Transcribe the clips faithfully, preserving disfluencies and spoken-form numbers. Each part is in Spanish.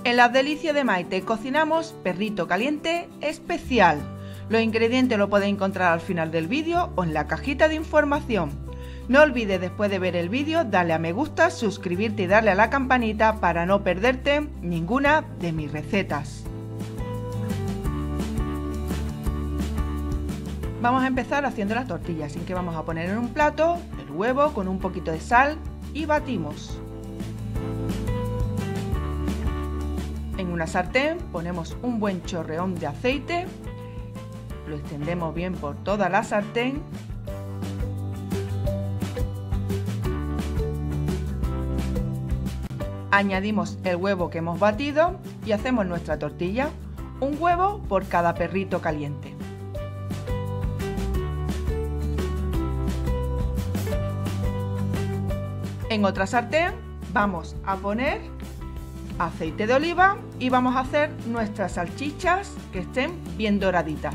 En las delicias de Maite cocinamos perrito caliente especial. Los ingredientes los podéis encontrar al final del vídeo o en la cajita de información. No olvides después de ver el vídeo darle a me gusta, suscribirte y darle a la campanita para no perderte ninguna de mis recetas. Vamos a empezar haciendo las tortillas, así que vamos a poner en un plato el huevo con un poquito de sal y batimos. En una sartén ponemos un buen chorreón de aceite, lo extendemos bien por toda la sartén. Añadimos el huevo que hemos batido y hacemos nuestra tortilla, un huevo por cada perrito caliente. En otra sartén vamos a poner aceite de oliva y vamos a hacer nuestras salchichas que estén bien doraditas.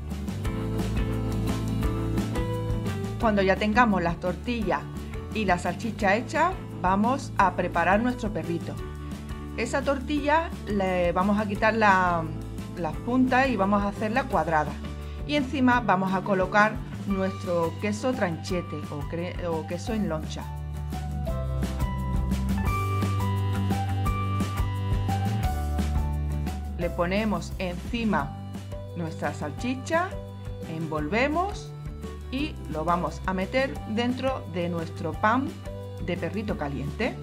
Cuando ya tengamos las tortillas y la salchicha hecha, vamos a preparar nuestro perrito. Esa tortilla le vamos a quitar la, las puntas y vamos a hacerla cuadrada. Y encima vamos a colocar nuestro queso tranchete o, cre o queso en loncha. Le ponemos encima nuestra salchicha, envolvemos y lo vamos a meter dentro de nuestro pan de perrito caliente.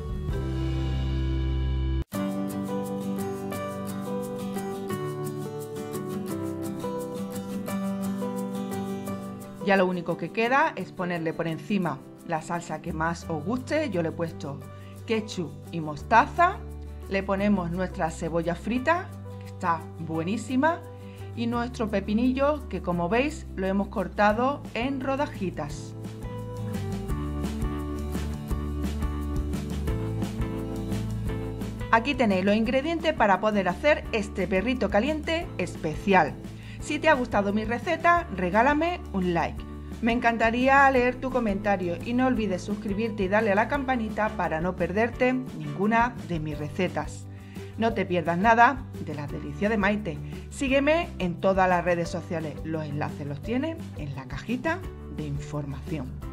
Ya lo único que queda es ponerle por encima la salsa que más os guste. Yo le he puesto ketchup y mostaza. Le ponemos nuestra cebolla frita, que está buenísima, y nuestro pepinillo, que como veis lo hemos cortado en rodajitas. Aquí tenéis los ingredientes para poder hacer este perrito caliente especial. Si te ha gustado mi receta, regálame un like. Me encantaría leer tu comentario y no olvides suscribirte y darle a la campanita para no perderte ninguna de mis recetas. No te pierdas nada de las delicias de Maite. Sígueme en todas las redes sociales. Los enlaces los tienes en la cajita de información.